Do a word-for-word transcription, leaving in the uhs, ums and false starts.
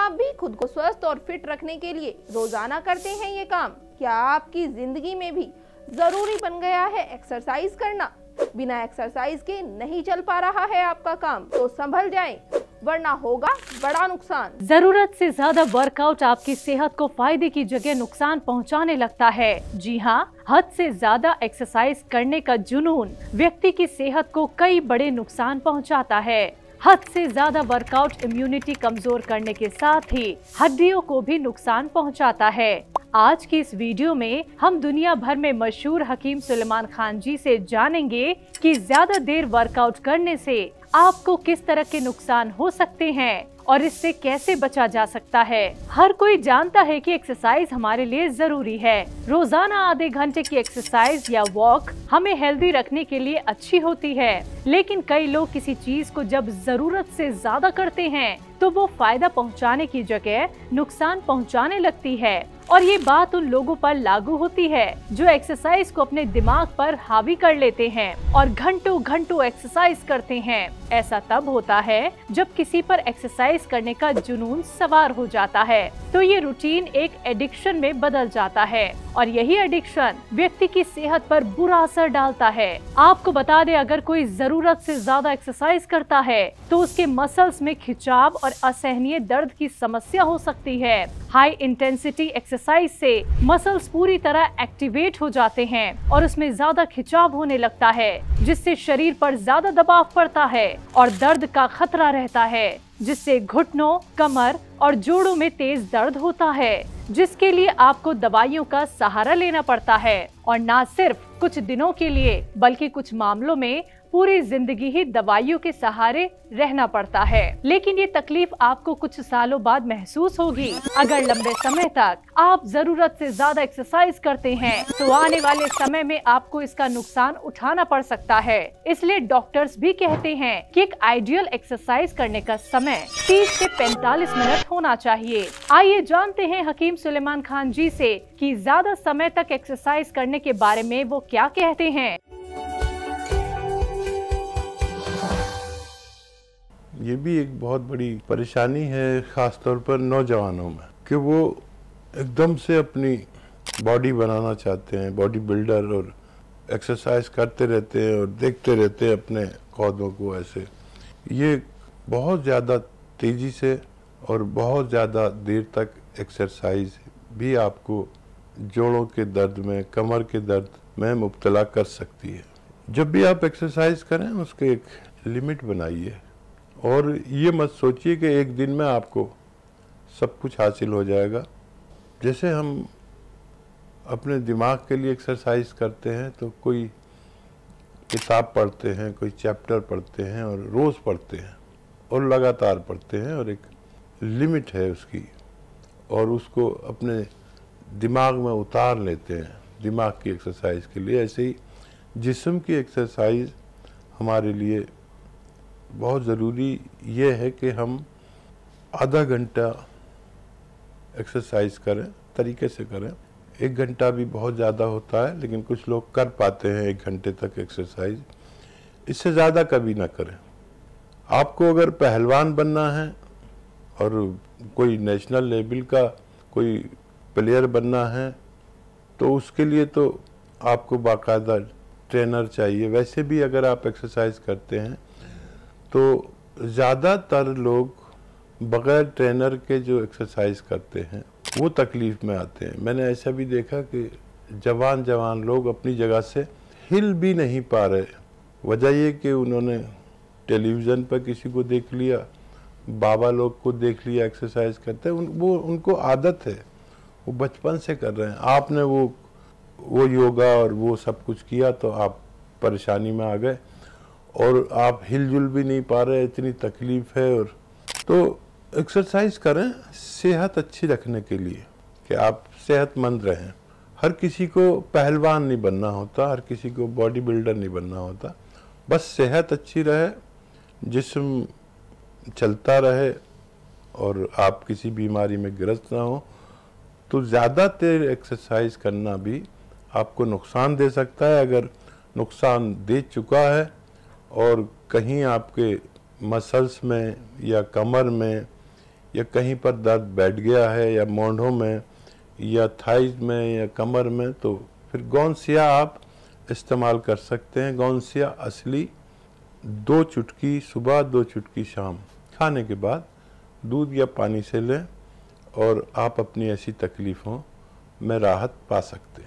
आप भी खुद को स्वस्थ और फिट रखने के लिए रोजाना करते हैं ये काम? क्या आपकी जिंदगी में भी जरूरी बन गया है एक्सरसाइज करना? बिना एक्सरसाइज के नहीं चल पा रहा है आपका काम? तो संभल जाएं, वरना होगा बड़ा नुकसान। जरूरत से ज्यादा वर्कआउट आपकी सेहत को फायदे की जगह नुकसान पहुंचाने लगता है। जी हाँ, हद से ज्यादा एक्सरसाइज करने का जुनून व्यक्ति की सेहत को कई बड़े नुकसान पहुंचाता है। हद से ज्यादा वर्कआउट इम्यूनिटी कमजोर करने के साथ ही हड्डियों को भी नुकसान पहुंचाता है। आज की इस वीडियो में हम दुनिया भर में मशहूर हकीम सुलेमान खान जी से जानेंगे कि ज्यादा देर वर्कआउट करने से आपको किस तरह के नुकसान हो सकते हैं और इससे कैसे बचा जा सकता है। हर कोई जानता है कि एक्सरसाइज हमारे लिए जरूरी है। रोजाना आधे घंटे की एक्सरसाइज या वॉक हमें हेल्दी रखने के लिए अच्छी होती है, लेकिन कई लोग किसी चीज को जब जरूरत से ज्यादा करते हैं तो वो फायदा पहुंचाने की जगह नुकसान पहुंचाने लगती है। और ये बात उन लोगों पर लागू होती है जो एक्सरसाइज को अपने दिमाग पर हावी कर लेते हैं और घंटों घंटों एक्सरसाइज करते हैं। ऐसा तब होता है जब किसी पर एक्सरसाइज करने का जुनून सवार हो जाता है, तो ये रूटीन एक एडिक्शन में बदल जाता है और यही एडिक्शन व्यक्ति की सेहत पर बुरा असर डालता है। आपको बता दें, अगर कोई जरूरत से ज्यादा एक्सरसाइज करता है तो उसके मसल्स में खिंचाव और असहनीय दर्द की समस्या हो सकती है। हाई इंटेंसिटी एक्सरसाइज से मसल्स पूरी तरह एक्टिवेट हो जाते हैं और उसमें ज्यादा खिंचाव होने लगता है, जिससे शरीर पर ज्यादा दबाव पड़ता है और दर्द का खतरा रहता है, जिससे घुटनों, कमर और जोड़ों में तेज दर्द होता है, जिसके लिए आपको दवाइयों का सहारा लेना पड़ता है। और ना सिर्फ कुछ दिनों के लिए बल्कि कुछ मामलों में पूरी जिंदगी ही दवाइयों के सहारे रहना पड़ता है। लेकिन ये तकलीफ आपको कुछ सालों बाद महसूस होगी अगर लंबे समय तक आप जरूरत से ज्यादा एक्सरसाइज करते हैं, तो आने वाले समय में आपको इसका नुकसान उठाना पड़ सकता है। इसलिए डॉक्टर्स भी कहते हैं कि एक आइडियल एक्सरसाइज करने का समय तीस से पैंतालीस मिनट होना चाहिए। आइए जानते हैं हकीम सुलेमान खान जी से कि ज्यादा समय तक एक्सरसाइज करने के बारे में वो क्या कहते हैं। ये भी एक बहुत बड़ी परेशानी है, खास तौर पर नौजवानों में, कि वो एकदम से अपनी बॉडी बनाना चाहते हैं, बॉडी बिल्डर, और एक्सरसाइज करते रहते हैं और देखते रहते हैं अपने कौदों को। ऐसे ये बहुत ज़्यादा तेज़ी से और बहुत ज़्यादा देर तक एक्सरसाइज भी आपको जोड़ों के दर्द में, कमर के दर्द में मुब्तला कर सकती है। जब भी आप एक्सरसाइज करें उसके एक लिमिट बनाइए और ये मत सोचिए कि एक दिन में आपको सब कुछ हासिल हो जाएगा। जैसे हम अपने दिमाग के लिए एक्सरसाइज करते हैं तो कोई किताब पढ़ते हैं, कोई चैप्टर पढ़ते हैं और रोज़ पढ़ते हैं और लगातार पढ़ते हैं और एक लिमिट है उसकी, और उसको अपने दिमाग में उतार लेते हैं दिमाग की एक्सरसाइज के लिए। ऐसे ही जिस्म की एक्सरसाइज हमारे लिए बहुत ज़रूरी ये है कि हम आधा घंटा एक्सरसाइज करें, तरीके से करें। एक घंटा भी बहुत ज़्यादा होता है, लेकिन कुछ लोग कर पाते हैं एक घंटे तक एक्सरसाइज। इससे ज़्यादा कभी ना करें। आपको अगर पहलवान बनना है और कोई नेशनल लेवल का कोई प्लेयर बनना है तो उसके लिए तो आपको बाकायदा ट्रेनर चाहिए। वैसे भी अगर आप एक्सरसाइज करते हैं तो ज़्यादातर लोग बग़ैर ट्रेनर के जो एक्सरसाइज करते हैं वो तकलीफ़ में आते हैं। मैंने ऐसा भी देखा कि जवान जवान लोग अपनी जगह से हिल भी नहीं पा रहे। वजह ये कि उन्होंने टेलीविज़न पर किसी को देख लिया, बाबा लोग को देख लिया एक्सरसाइज करते हैं, उन, वो उनको आदत है, वो बचपन से कर रहे हैं। आपने वो वो योगा और वो सब कुछ किया तो आप परेशानी में आ गए और आप हिलजुल भी नहीं पा रहे, इतनी तकलीफ़ है। और तो एक्सरसाइज करें सेहत अच्छी रखने के लिए, कि आप सेहतमंद रहें। हर किसी को पहलवान नहीं बनना होता, हर किसी को बॉडी बिल्डर नहीं बनना होता। बस सेहत अच्छी रहे, जिस्म चलता रहे और आप किसी बीमारी में ग्रस्त ना हो, तो ज़्यादा देर एक्सरसाइज करना भी आपको नुकसान दे सकता है। अगर नुकसान दे चुका है और कहीं आपके मसल्स में या कमर में या कहीं पर दर्द बैठ गया है या मोंढों में या थाइज में या कमर में, तो फिर गौनसिया आप इस्तेमाल कर सकते हैं। गौनसिया असली दो चुटकी सुबह, दो चुटकी शाम खाने के बाद दूध या पानी से लें और आप अपनी ऐसी तकलीफ़ों में राहत पा सकते हैं।